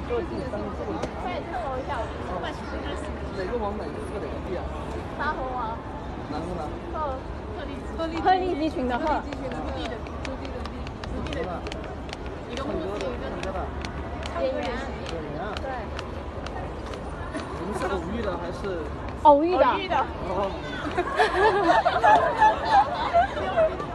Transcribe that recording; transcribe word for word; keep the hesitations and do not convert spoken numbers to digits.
这第三个这个。 可以搜一下。 哪个王哪个是哪个地啊？ 沙河王。 然后呢？ 鹤鹤立鹤立鸡群的鹤。 鹤立鸡群的鹤。地的土地的地。土地的地。一个木字一个演员。 演员啊。 对。 你们是偶遇的还是？ 偶遇的。 偶遇的。 哦。